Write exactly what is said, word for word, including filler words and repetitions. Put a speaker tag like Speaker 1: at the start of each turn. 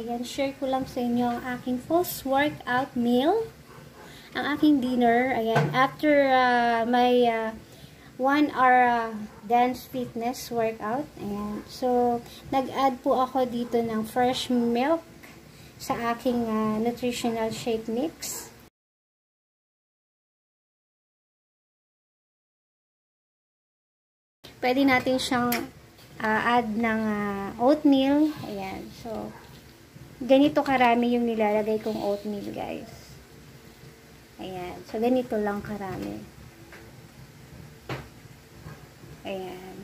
Speaker 1: Ayan, share ko lang sa inyo ang aking post-workout meal. Ang aking dinner, ayan, after uh, my uh, one hour uh, dance fitness workout. Ayan. So, nag-add po ako dito ng fresh milk sa aking uh, nutritional shake mix. Pwede natin siyang uh, add ng uh, oatmeal. Ayan. So, ganito karami yung nilalagay kong oatmeal, guys. Ayan. So, ganito lang karami. Ayan.